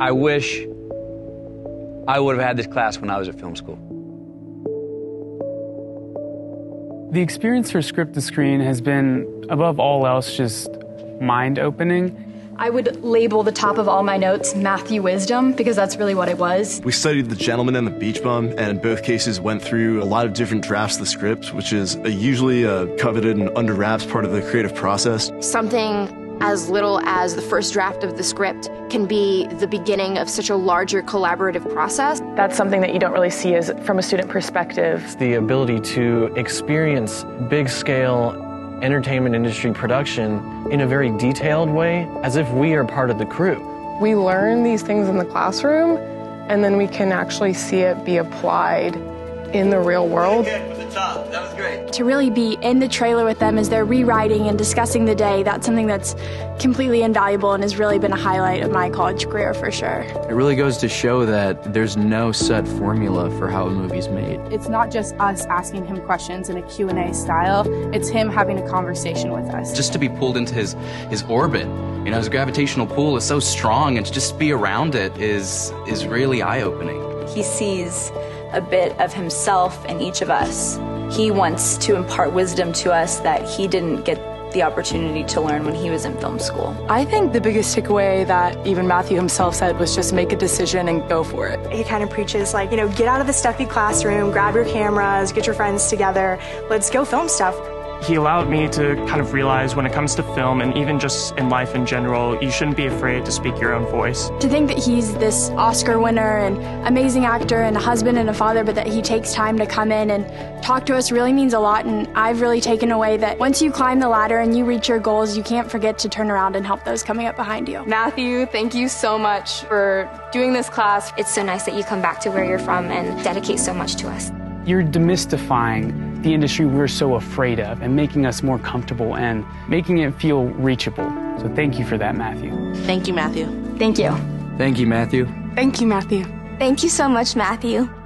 I wish I would have had this class when I was at film school. The experience for Script to Screen has been, above all else, just mind-opening. I would label the top of all my notes Matthew Wisdom, because that's really what it was. We studied The Gentleman and the Beach Bum, and in both cases went through a lot of different drafts of the script, which is usually a coveted and under wraps part of the creative process. Something as little as the first draft of the script can be the beginning of such a larger collaborative process. That's something that you don't really see as from a student perspective. It's the ability to experience big-scale entertainment industry production in a very detailed way, as if we are part of the crew. We learn these things in the classroom, and then we can actually see it be applied in the real world. That was great. To really be in the trailer with them as they're rewriting and discussing the day, that's something that's completely invaluable and has really been a highlight of my college career for sure. It really goes to show that there's no set formula for how a movie's made. It's not just us asking him questions in a Q&A style, it's him having a conversation with us. Just to be pulled into his orbit, you know, his gravitational pull is so strong, and to just be around it is really eye-opening. He sees a bit of himself in each of us. He wants to impart wisdom to us that he didn't get the opportunity to learn when he was in film school. I think the biggest takeaway that even Matthew himself said was just make a decision and go for it. He kind of preaches like, you know, get out of the stuffy classroom, grab your cameras, get your friends together, let's go film stuff. He allowed me to kind of realize when it comes to film and even just in life in general, you shouldn't be afraid to speak your own voice. To think that he's this Oscar winner and amazing actor and a husband and a father, but that he takes time to come in and talk to us really means a lot. And I've really taken away that once you climb the ladder and you reach your goals, you can't forget to turn around and help those coming up behind you. Matthew, thank you so much for doing this class. It's so nice that you come back to where you're from and dedicate so much to us. You're demystifying the industry we're so afraid of and making us more comfortable and making it feel reachable. So thank you for that, Matthew. Thank you, Matthew. Thank you. Thank you, Matthew. Thank you, Matthew. Thank you so much, Matthew.